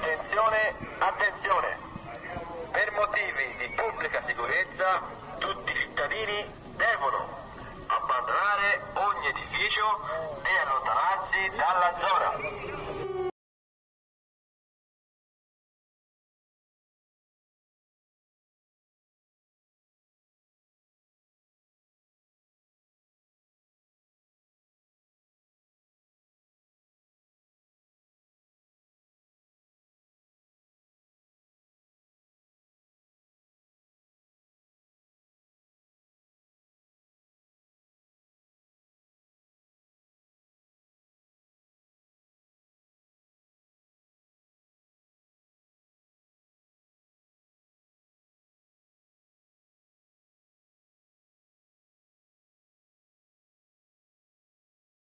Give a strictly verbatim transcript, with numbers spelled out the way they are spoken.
Attenzione, attenzione! Per motivi di pubblica sicurezza tutti i cittadini devono abbandonare ogni edificio e allontanarsi dalla zona.